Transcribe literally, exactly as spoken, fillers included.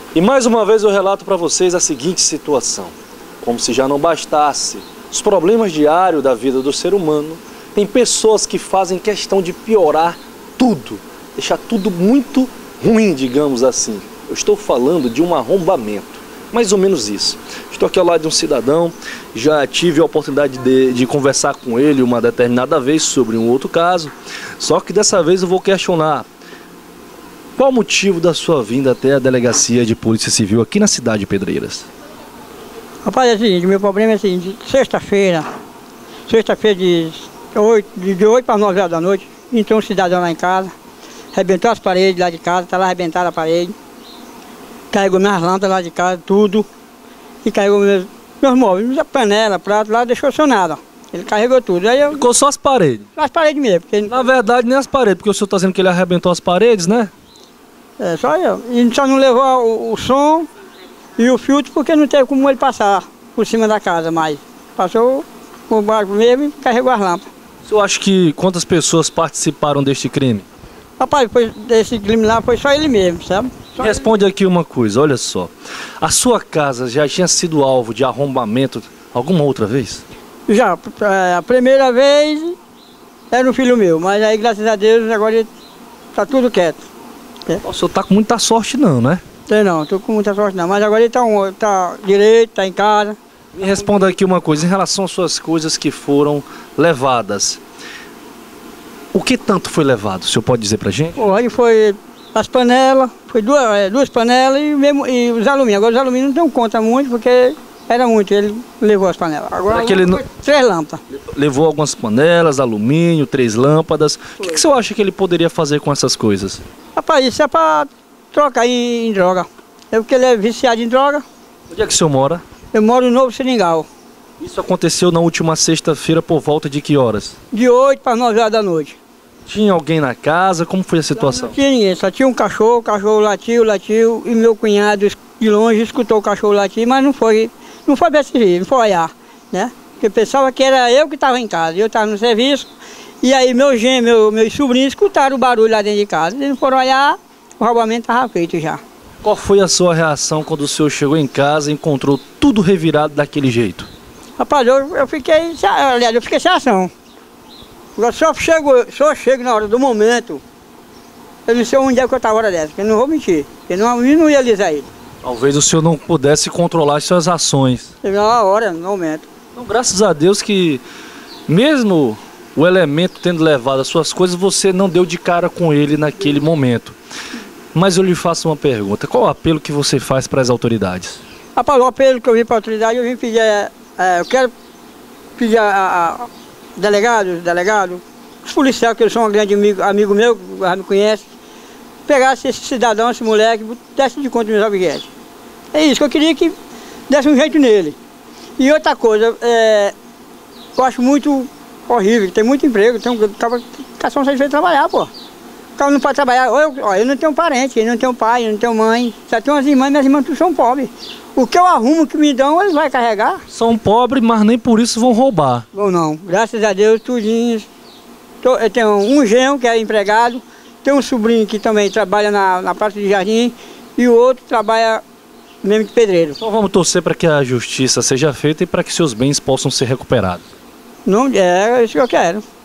E mais uma vez eu relato para vocês a seguinte situação. Como se já não bastasse os problemas diários da vida do ser humano, tem pessoas que fazem questão de piorar tudo, deixar tudo muito ruim, digamos assim. Eu estou falando de um arrombamento, mais ou menos isso. Estou aqui ao lado de um cidadão, já tive a oportunidade de, de conversar com ele uma determinada vez sobre um outro caso, só que dessa vez eu vou questionar qual o motivo da sua vinda até a delegacia de Polícia Civil aqui na cidade de Pedreiras. Rapaz, é o seguinte, meu problema é o seguinte, sexta-feira, sexta-feira de oito, de oito para nove horas da noite, entrou um cidadão lá em casa, arrebentou as paredes lá de casa, tá lá arrebentado a parede, carregou minhas lâmpadas lá de casa, tudo, e carregou meus, meus móveis, a panela, prato lá, deixou sem nada. Ele carregou tudo. Aí eu... Ficou só as paredes? As paredes mesmo. Porque... Na verdade, nem as paredes, porque o senhor está dizendo que ele arrebentou as paredes, né? É, só eu. E só não levou o, o som e o filtro porque não teve como ele passar por cima da casa mais. Passou por baixo mesmo e carregou as lâmpadas. O senhor acha que quantas pessoas participaram deste crime? Rapaz, foi, desse crime lá foi só ele mesmo, sabe? Só Responde ele... aqui uma coisa, olha só. A sua casa já tinha sido alvo de arrombamento alguma outra vez? Já, a primeira vez era um filho meu, mas aí graças a Deus agora está tudo quieto. É. O senhor tá com muita sorte não, né? Tem não, tô com muita sorte não, mas agora ele tá, um, tá direito, tá em casa. Me responda aqui uma coisa, em relação às suas coisas que foram levadas. O que tanto foi levado, o senhor pode dizer pra gente? Pô, aí foi as panelas, foi duas, é, duas panelas e, mesmo, e os alumínios. Agora os alumínios não tem conta muito porque era muito, ele levou as panelas. Agora Aquele... foi três lâmpadas. Levou algumas panelas, alumínio, três lâmpadas. O que, que o senhor acha que ele poderia fazer com essas coisas? Rapaz, isso é pra trocar em, em droga. É porque ele é viciado em droga. Onde é que o senhor mora? Eu moro no Novo Seringal. Isso aconteceu na última sexta-feira por volta de que horas? De oito para nove horas da noite. Tinha alguém na casa? Como foi a situação? Não tinha ninguém, só tinha um cachorro, o cachorro latiu, latiu, e meu cunhado de longe escutou o cachorro latir, mas não foi, não foi perceber, não foi olhar, né? Porque pensava que era eu que estava em casa, eu estava no serviço, e aí meu gêmeo, meu, meus sobrinhos escutaram o barulho lá dentro de casa, eles não foram olhar, o roubamento estava feito já. Qual foi a sua reação quando o senhor chegou em casa e encontrou tudo revirado daquele jeito? Rapaz, eu, eu fiquei, aliás, eu fiquei sem ação. Agora só chego, só chego na hora do momento, eu não sei onde é que eu estava hora dessa, porque eu não vou mentir, porque não, eu não ia alisar ele. Talvez o senhor não pudesse controlar as suas ações. Chegou na hora, no momento. Então, graças a Deus que, mesmo o elemento tendo levado as suas coisas, você não deu de cara com ele naquele momento. Mas eu lhe faço uma pergunta, qual o apelo que você faz para as autoridades? Rapaz, o apelo que eu vim para a autoridade, eu vim pedir, é, é, eu quero pedir a, a, a delegados, delegado, os policiais, que eles são um grande amigo, amigo meu, já me conhece, pegasse esse cidadão, esse moleque, desse de conta dos meus objetos. É isso que eu queria, que desse um jeito nele. E outra coisa, é, eu acho muito horrível, tem muito emprego, tem um cara que está só satisfeito de trabalhar, pô. O cara não pode trabalhar, eu, ó, eu não tenho parente, eu não tenho pai, eu não tenho mãe, só tenho umas irmãs, minhas irmãs tudo são pobres. O que eu arrumo, que me dão, eles vão carregar. São pobres, mas nem por isso vão roubar. Bom, não, graças a Deus, tudinho. Eu tenho um genro que é empregado, tenho um sobrinho que também trabalha na, na parte de jardim e o outro trabalha mesmo de pedreiro. Então vamos torcer para que a justiça seja feita e para que seus bens possam ser recuperados. Não, é isso que eu quero.